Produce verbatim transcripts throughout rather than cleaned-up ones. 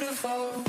beautiful.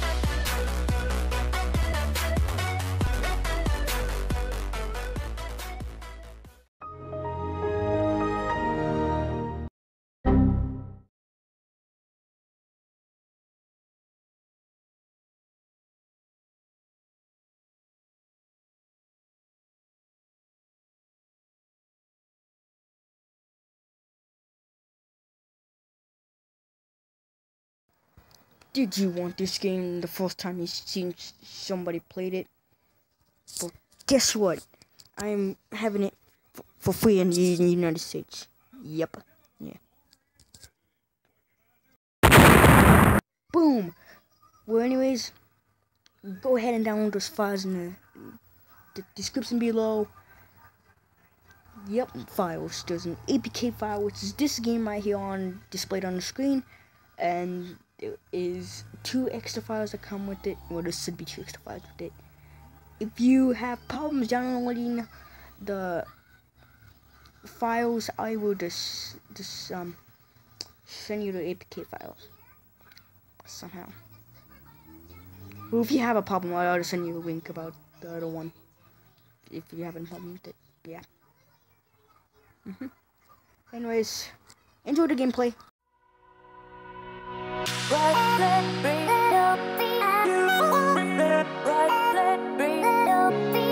Did you want this game the first time you seen somebody played it? Well, guess what? I'm having it for free in the United States. Yep. Yeah. Boom! Well, anyways, go ahead and download those files in the, the description below. Yep, files. There's an A P K file, which is this game right here on displayed on the screen, and there is two extra files that come with it. Well, there should be two extra files with it. If you have problems downloading the files, I will just just um send you the A P K files somehow. Well, if you have a problem, I'll just send you a link about the other one. If you have a problem with it, yeah. Mm-hmm. Anyways, enjoy the gameplay. Right leg, bring up the right leg, bring up the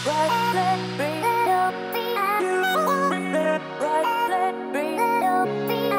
right leg, bring it up, bring it right leg, bring it up, bring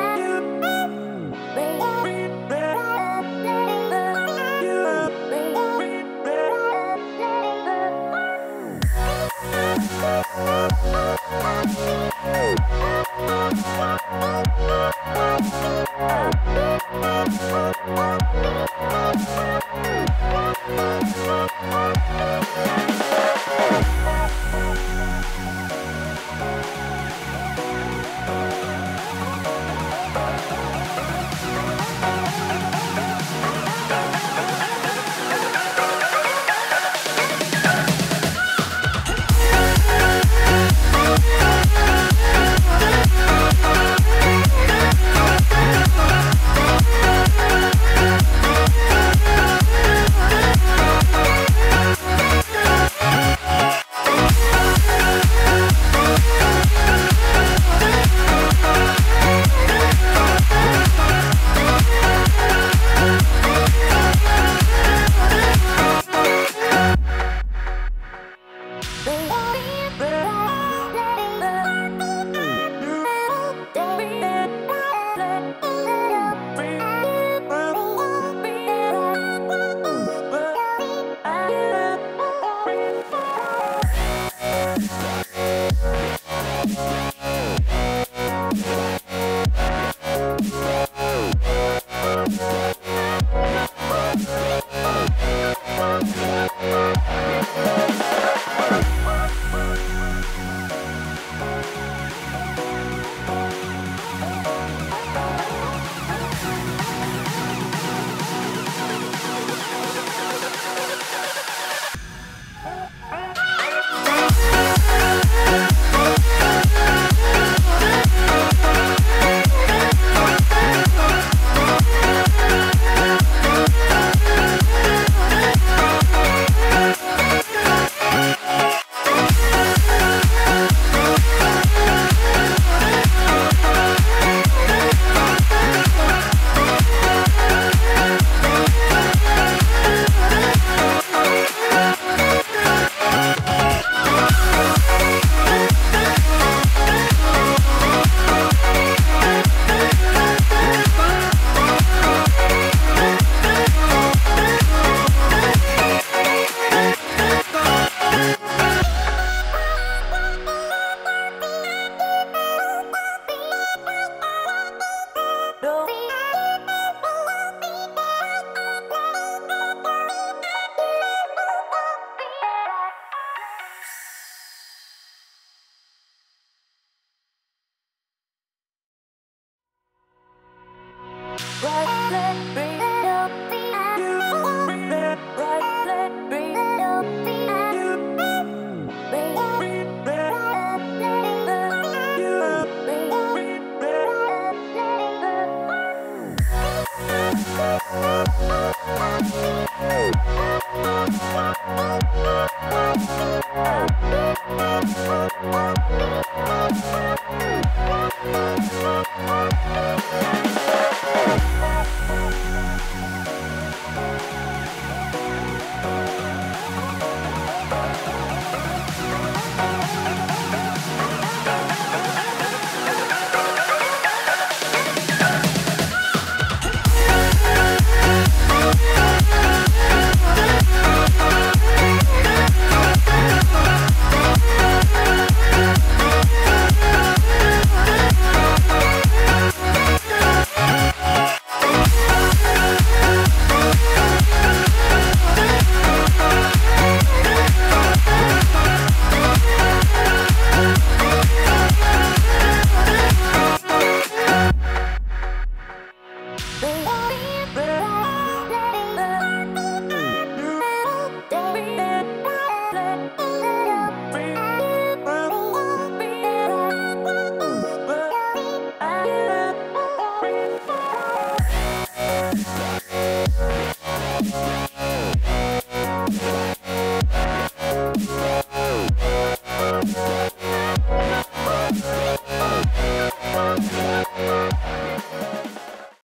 right leg, bring it up, bring it right leg, bring it up, Baby.